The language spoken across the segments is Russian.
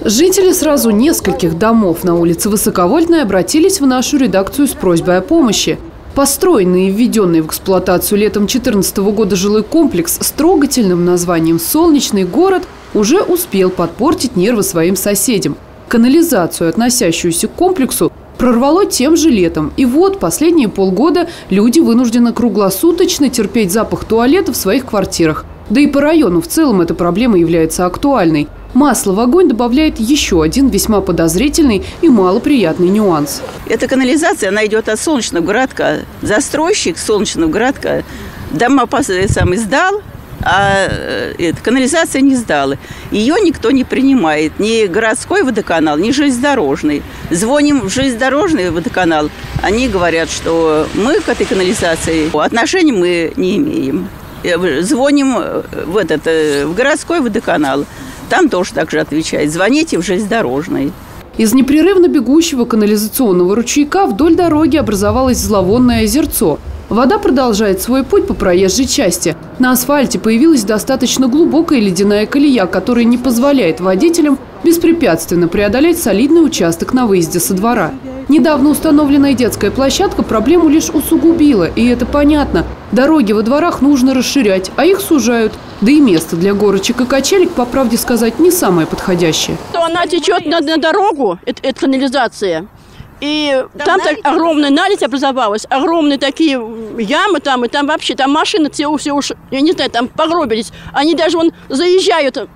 Жители сразу нескольких домов на улице Высоковольтной обратились в нашу редакцию с просьбой о помощи. Построенный и введенный в эксплуатацию летом 2014 года жилой комплекс с трогательным названием «Солнечный город» уже успел подпортить нервы своим соседям. Канализацию, относящуюся к комплексу, прорвало тем же летом. И вот последние полгода люди вынуждены круглосуточно терпеть запах туалета в своих квартирах. Да и по району в целом эта проблема является актуальной. Масло в огонь добавляет еще один весьма подозрительный и малоприятный нюанс. Эта канализация, она идет от Солнечного городка. Застройщик Солнечного городка дома сам сдал, а канализация не сдала. Ее никто не принимает. Ни городской водоканал, ни железнодорожный. Звоним в железнодорожный водоканал. Они говорят, что мы к этой канализации отношения мы не имеем. Звоним в городской водоканал. Там тоже так же отвечает. Звоните в железнодорожный. Из непрерывно бегущего канализационного ручейка вдоль дороги образовалось зловонное озерцо. Вода продолжает свой путь по проезжей части. На асфальте появилась достаточно глубокая ледяная колея, которая не позволяет водителям беспрепятственно преодолеть солидный участок на выезде со двора. Недавно установленная детская площадка проблему лишь усугубила, и это понятно. Дороги во дворах нужно расширять, а их сужают. Да и место для горочек и качелек, по правде сказать, не самое подходящее. Она течет на дорогу, это канализация. И там так огромная наледь образовалась, огромные такие ямы там, и там вообще, там машины все уж, я не знаю, там погробились. Они даже заезжают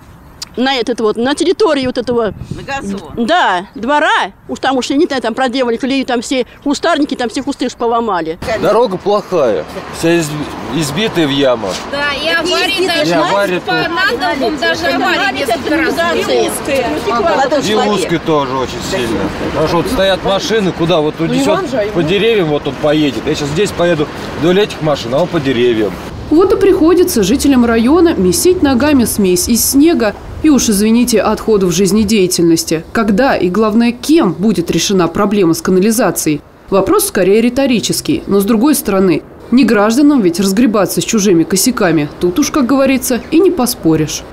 на территорию этого двора, уж я не знаю, там проделали колею, там все кустарники, там все кусты поломали. Дорога плохая, вся избитая в ямах. Да, и аварии даже по надолбам, даже аварии несколько раз. И узкой тоже очень сильно. Потому что стоят машины, куда вот унесет по деревьям, вот он поедет. Я сейчас здесь поеду вдоль этих машин, а он по деревьям. Вот и приходится жителям района месить ногами смесь из снега и уж, извините, отходов жизнедеятельности. Когда и, главное, кем будет решена проблема с канализацией? Вопрос скорее риторический. Но, с другой стороны, не гражданам ведь разгребаться с чужими косяками. Тут уж, как говорится, и не поспоришь.